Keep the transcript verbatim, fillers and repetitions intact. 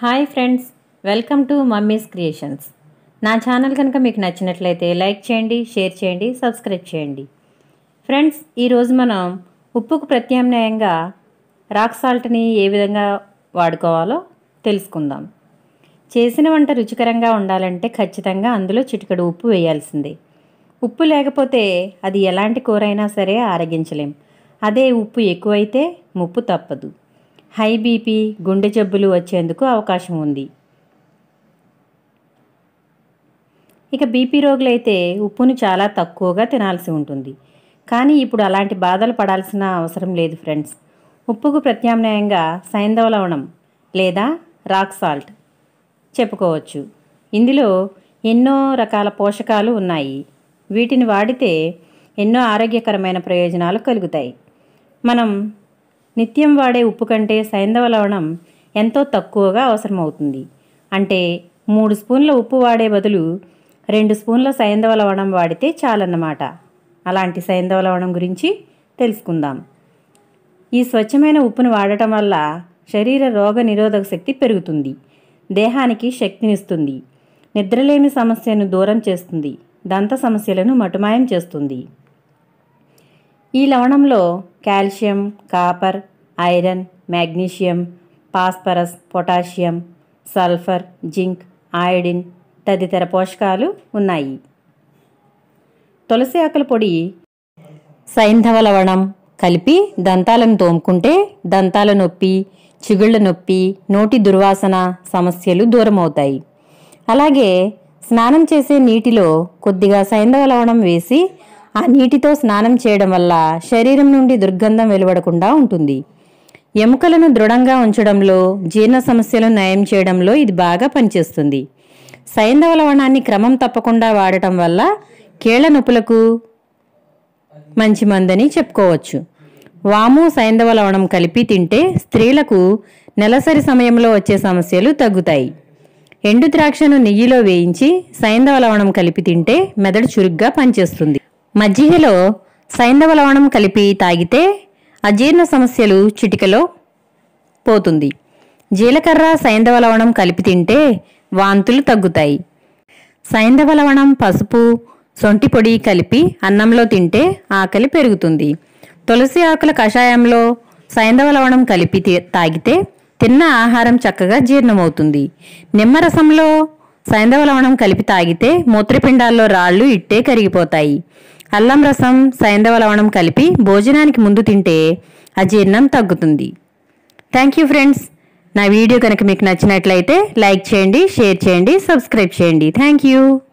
Hi friends, welcome to mummy's creations. నా channel కనుక మీకు నచ్చినట్లయితే లైక్ చేయండి, షేర్ చేయండి, సబ్స్క్రైబ్ చేయండి. ఫ్రెండ్స్, ఈరోజు మనం ఉప్పుకు ప్రత్యామ్నాయంగా రాక్ సాల్ట్ని ఏ విధంగా వాడుకోవాలో తెలుసుకుందాం. చేసిన వంట రుచికరంగా ఉండాలంటే ఖచ్చితంగా అందులో చిటికెడు ఉప్పు వేయాల్సిందే. ఉప్పు లేకపోతే అది ఎలాంటి కూర అయినా సరే ఆరగించలేం. అదే ఉప్పు ఎక్కువైతే ముప్పు తప్పదు. హై బీపీ, గుండె జబ్బులు వచ్చేందుకు అవకాశం ఉంది. ఇక బీపీ రోగులైతే ఉప్పును చాలా తక్కువగా తినాల్సి ఉంటుంది. కానీ ఇప్పుడు అలాంటి బాధలు పడాల్సిన అవసరం లేదు ఫ్రెండ్స్. ఉప్పుకు ప్రత్యామ్నాయంగా సైంధవ లవణం లేదా రాక్ సాల్ట్ చెప్పుకోవచ్చు. ఇందులో ఎన్నో రకాల పోషకాలు ఉన్నాయి. వీటిని వాడితే ఎన్నో ఆరోగ్యకరమైన ప్రయోజనాలు కలుగుతాయి. మనం నిత్యం వాడే ఉప్పు కంటే సైంధవ లవణం ఎంతో తక్కువగా అవసరమవుతుంది. అంటే మూడు స్పూన్ల ఉప్పు వాడే బదులు రెండు స్పూన్ల సైంధవ లవణం వాడితే చాలన్నమాట. అలాంటి సైంధవ లవణం గురించి తెలుసుకుందాం. ఈ స్వచ్ఛమైన ఉప్పును వాడటం వల్ల శరీర రోగ నిరోధక శక్తి పెరుగుతుంది, దేహానికి శక్తినిస్తుంది, నిద్రలేమి సమస్యను దూరం చేస్తుంది, దంత సమస్యలను మటుమాయం చేస్తుంది. ఈ లవణంలో calcium, copper, iron, magnesium, phosphorus, potassium, sulphur, zinc, iodine తదితర పోషకాలు ఉన్నాయి. తులసి ఆకుల పొడి, సైంధవ లవణం కలిపి దంతాలను తోముకుంటే దంతాల నొప్పి, చిగుళ్ల నొప్పి, నోటి దుర్వాసన సమస్యలు దూరమవుతాయి. అలాగే స్నానం చేసే నీటిలో కొద్దిగా సైంధవ లవణం వేసి ఆ నీటితో స్నానం చేయడం వల్ల శరీరం నుండి దుర్గంధం వెలువడకుండా ఉంటుంది. ఎముకలను దృఢంగా ఉంచడంలో, జీర్ణ సమస్యలను నయం చేయడంలో ఇది బాగా పనిచేస్తుంది. సైంధవ లవణాన్ని క్రమం తప్పకుండా వాడటం వల్ల కీళ్ల నొప్పులకు మంచి మందని చెప్పుకోవచ్చు. వాము, సైంధవ లవణం కలిపి తింటే స్త్రీలకు నెలసరి సమయంలో వచ్చే సమస్యలు తగ్గుతాయి. ఎండు ద్రాక్షను నెయ్యిలో వేయించి సైంధవ లవణం కలిపి తింటే మెదడు చురుగ్గా పనిచేస్తుంది. మజ్జిగలో సైంధవ లవణం కలిపి తాగితే అజీర్ణ సమస్యలు చిటికలో పోతుంది. జీలకర్ర, సైంధవ లవణం కలిపి తింటే వాంతులు తగ్గుతాయి. సైంధవ లవణం, పసుపు, సొంటి పొడి కలిపి అన్నంలో తింటే ఆకలి పెరుగుతుంది. తులసి ఆకుల కషాయంలో సైంధవ లవణం కలిపి తాగితే తిన్న ఆహారం చక్కగా జీర్ణమవుతుంది. నిమ్మరసంలో సైంధవ లవణం కలిపి తాగితే మూత్రపిండాల్లో రాళ్లు ఇట్టే కరిగిపోతాయి. అల్లం రసం, సైంధవ లవణం కలిపి భోజనానికి ముందు తింటే అజీర్ణం తగ్గుతుంది. Thank you friends. నా వీడియో కనుక మీకు నచ్చినట్లయితే లైక్ చేయండి, షేర్ చేయండి, సబ్స్క్రైబ్ చేయండి. Thank you.